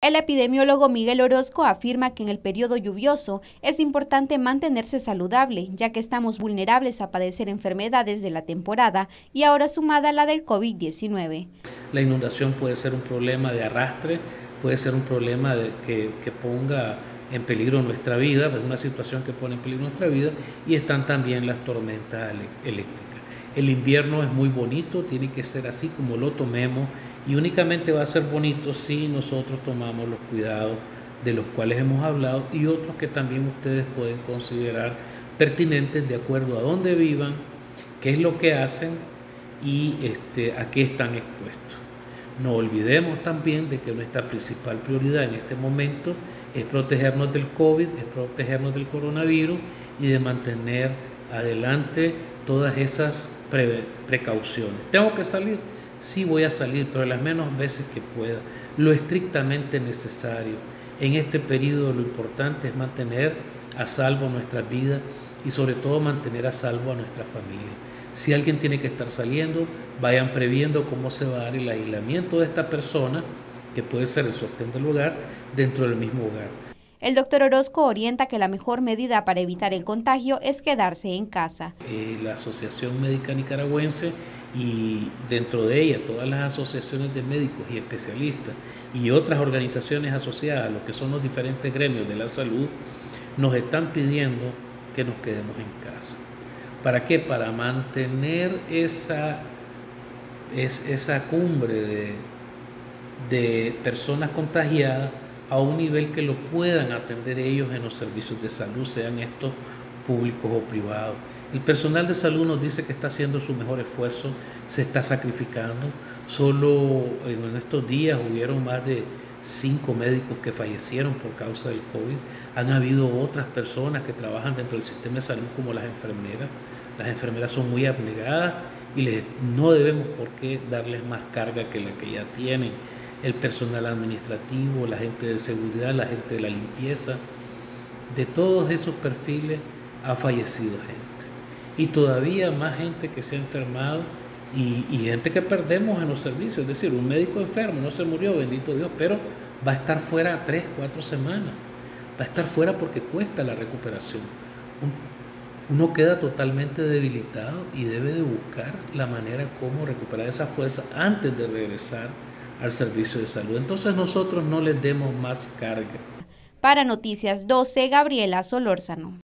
El epidemiólogo Miguel Orozco afirma que en el periodo lluvioso es importante mantenerse saludable, ya que estamos vulnerables a padecer enfermedades de la temporada y ahora sumada a la del COVID-19. La inundación puede ser un problema de arrastre, puede ser un problema que ponga en peligro nuestra vida, es una situación que pone en peligro nuestra vida, y están también las tormentas eléctricas. El invierno es muy bonito, tiene que ser así como lo tomemos, y únicamente va a ser bonito si nosotros tomamos los cuidados de los cuales hemos hablado y otros que también ustedes pueden considerar pertinentes de acuerdo a dónde vivan, qué es lo que hacen y a qué están expuestos. No olvidemos también de que nuestra principal prioridad en este momento es protegernos del COVID, es protegernos del coronavirus y de mantener adelante todas esas precauciones. ¿Tengo que salir? Sí, voy a salir, pero las menos veces que pueda, lo estrictamente necesario. En este periodo lo importante es mantener a salvo nuestras vidas y sobre todo mantener a salvo a nuestra familia. Si alguien tiene que estar saliendo, vayan previendo cómo se va a dar el aislamiento de esta persona, que puede ser el sostén del hogar, dentro del mismo hogar. El doctor Orozco orienta que la mejor medida para evitar el contagio es quedarse en casa. La Asociación Médica Nicaragüense y dentro de ella todas las asociaciones de médicos y especialistas y otras organizaciones asociadas a lo que son los diferentes gremios de la salud nos están pidiendo que nos quedemos en casa. ¿Para qué? Para mantener esa cumbre de personas contagiadas a un nivel que lo puedan atender ellos en los servicios de salud, sean estos públicos o privados. El personal de salud nos dice que está haciendo su mejor esfuerzo, se está sacrificando. Solo en estos días hubieron más de 5 médicos que fallecieron por causa del COVID. Han habido otras personas que trabajan dentro del sistema de salud como las enfermeras. Las enfermeras son muy abnegadas y no debemos por qué darles más carga que la que ya tienen. El personal administrativo, la gente de seguridad, la gente de la limpieza, de todos esos perfiles ha fallecido gente. Y todavía más gente que se ha enfermado y gente que perdemos en los servicios. Es decir, un médico enfermo no se murió, bendito Dios, pero va a estar fuera 3, 4 semanas. Va a estar fuera porque cuesta la recuperación. Uno queda totalmente debilitado y debe de buscar la manera como recuperar esa fuerza antes de regresar al servicio de salud. Entonces nosotros no les demos más carga. Para Noticias 12, Gabriela Solórzano.